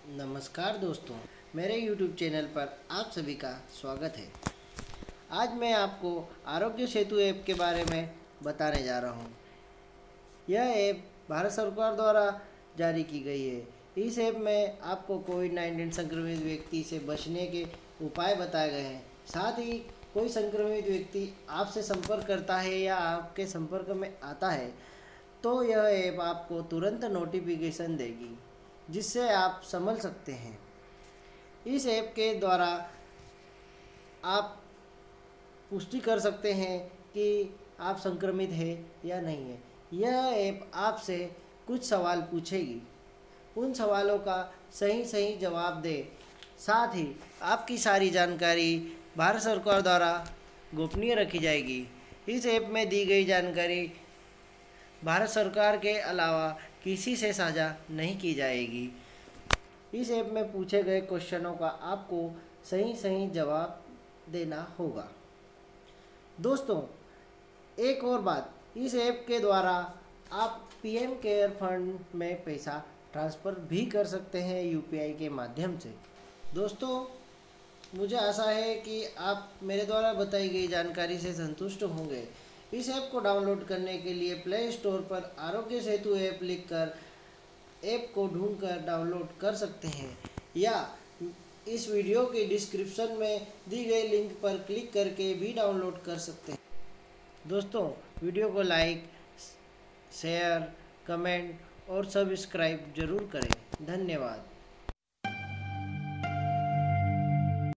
नमस्कार दोस्तों, मेरे YouTube चैनल पर आप सभी का स्वागत है। आज मैं आपको आरोग्य सेतु ऐप के बारे में बताने जा रहा हूँ। यह ऐप भारत सरकार द्वारा जारी की गई है। इस ऐप में आपको कोविड-19 संक्रमित व्यक्ति से बचने के उपाय बताए गए हैं। साथ ही कोई संक्रमित व्यक्ति आपसे संपर्क करता है या आपके संपर्क में आता है तो यह ऐप आपको तुरंत नोटिफिकेशन देगी, जिससे आप संभल सकते हैं। इस ऐप के द्वारा आप पुष्टि कर सकते हैं कि आप संक्रमित हैं या नहीं है। यह ऐप आपसे कुछ सवाल पूछेगी, उन सवालों का सही जवाब दें। साथ ही आपकी सारी जानकारी भारत सरकार द्वारा गोपनीय रखी जाएगी। इस ऐप में दी गई जानकारी भारत सरकार के अलावा किसी से साझा नहीं की जाएगी। इस ऐप में पूछे गए क्वेश्चनों का आपको सही जवाब देना होगा। दोस्तों, एक और बात, इस ऐप के द्वारा आप पीएम केयर फंड में पैसा ट्रांसफ़र भी कर सकते हैं यूपीआई के माध्यम से। दोस्तों, मुझे आशा है कि आप मेरे द्वारा बताई गई जानकारी से संतुष्ट होंगे। इस ऐप को डाउनलोड करने के लिए प्ले स्टोर पर आरोग्य सेतु ऐप लिखकर ऐप को ढूंढकर डाउनलोड कर सकते हैं या इस वीडियो के डिस्क्रिप्शन में दी गई लिंक पर क्लिक करके भी डाउनलोड कर सकते हैं। दोस्तों, वीडियो को लाइक, शेयर, कमेंट और सब्सक्राइब ज़रूर करें। धन्यवाद।